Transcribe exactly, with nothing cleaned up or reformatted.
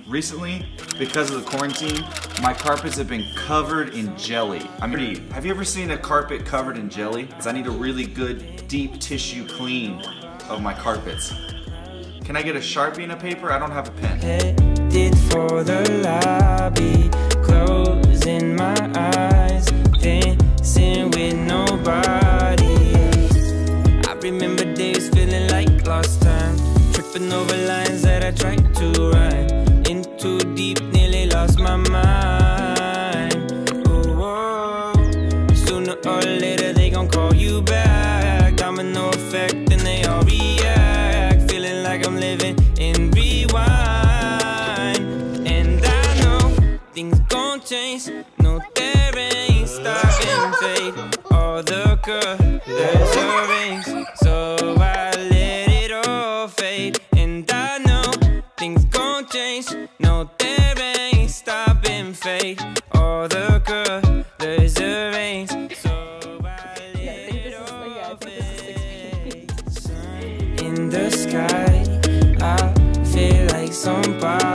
Recently, because of the quarantine, my carpets have been covered in jelly. I'm ready. Have you ever seen a carpet covered in jelly? Because I need a really good deep tissue clean of my carpets. Can I get a Sharpie and a paper? I don't have a pen. Headed for the lobby, closing my eyes, dancing with nobody. I remember days feeling like lost time, tripping over lines that I tried to rhyme. In too deep, nearly lost my mind. Oh, oh. Sooner or later they gon' call you back. Domino effect and they all react. Feeling like I'm living in rewind. And I know things gon' change. No, there ain't stopping fate. All the colors erase, so I let it all fade. And I know things gon' change. No, there ain't stopping fate. All the colors erase, so I let it all fade. Sun in the sky, I feel like somebody